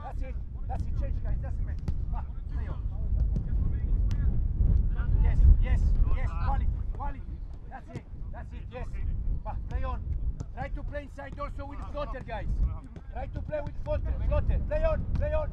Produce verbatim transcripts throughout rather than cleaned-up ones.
That's it. That's it. Change, guys. That's it. Ah, play on. Yes, yes, yes. Quality, quality. That's it. That's it. Yes. Ah, play on. Try to play inside also with floater, guys. Try to play with floater. Floater. Play on. Play on.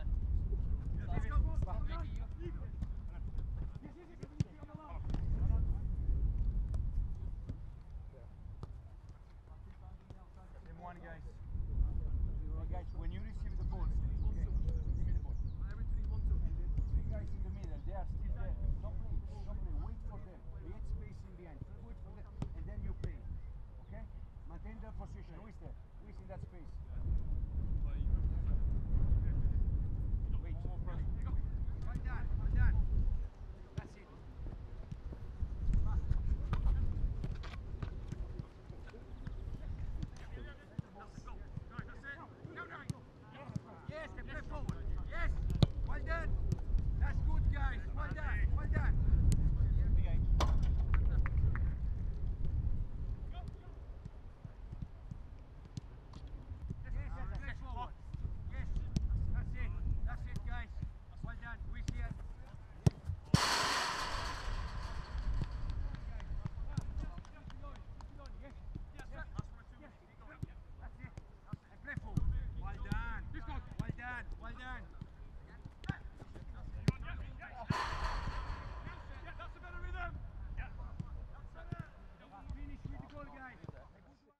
One guys. Hey guys, when you receive the ball, okay, give me the ball. Three guys in the middle, they are still there. Don't play, don't play. Wait for them. Create space in behind. Wait for them, and then you play. Okay? Maintain the position. Who is there? Who is in that space?